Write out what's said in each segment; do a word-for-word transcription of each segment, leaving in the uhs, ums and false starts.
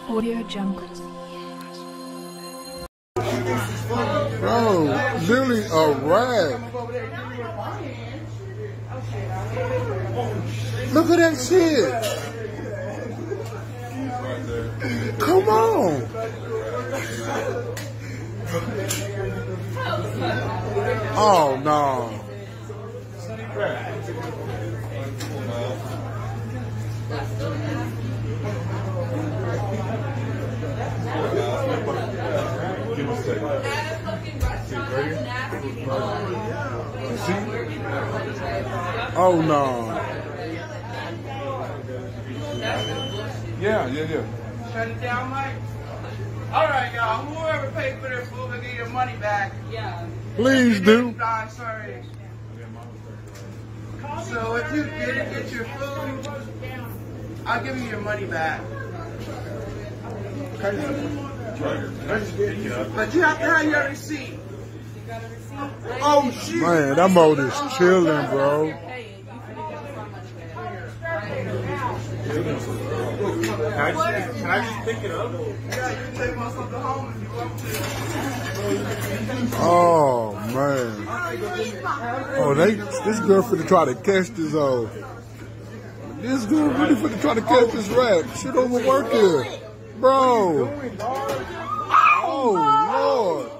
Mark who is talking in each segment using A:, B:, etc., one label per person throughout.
A: Audio Jungle.
B: Bro, literally a rag. Look at that shit. Come on. Oh no. Oh no.
C: Yeah, yeah, yeah.
D: Shut it down, Mike. All right, y'all. Whoever paid for their food will get your money back. Yeah.
B: Please do.
D: I'm sorry. So if you didn't get your food, I'll give you your money back. But you have to have your receipt. Oh shit!
B: Man, that mode is chilling, bro.
C: Can I just, can I just pick it up?
D: Yeah, you can take my something home if you want to.
B: Oh man. Oh, they this girl finna try to catch this old. This girl really finna try to catch this rat. Shit overwork here, bro. Oh Lord.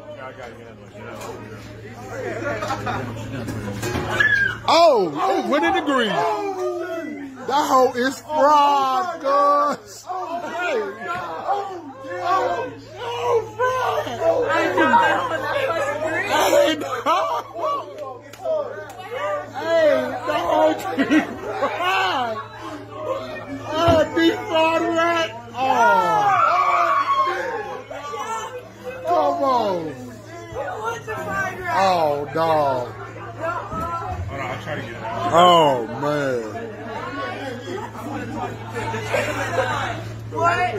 B: Oh, it went in the green. That hoe is fried, guys. Oh, hey. Oh, oh, fried. Hey, hey, that hoe deep fried. Oh, deep fried rat. Oh. Come on. Oh, dog.
C: Hold on, I'll try to get it out.
B: Oh, man.
D: What?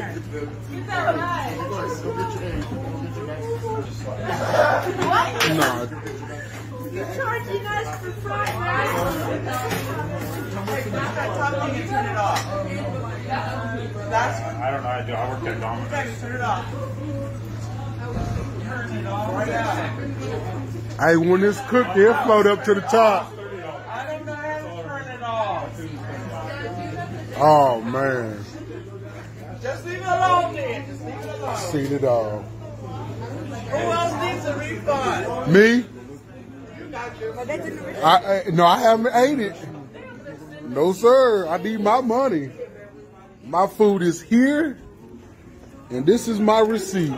B: Nah.
D: You're charging us for fried rice? Hey, can I talk to you? Turn it off. That's what?
C: I don't know how to do it. I work at Domino's.
D: Okay, turn it off. Turn it off. Yeah.
B: Hey, when it's cooked, it'll float up to the top.
D: I don't know how to turn it off.
B: Oh, man.
D: Just leave it alone, then. Just leave it alone.
B: Seen it all.
D: Who else needs a refund?
B: Me?
D: You got your
B: I, I no, I haven't ate it. No, sir. I need my money. My food is here, and this is my receipt.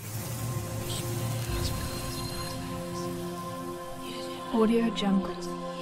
A: Audio Jungle.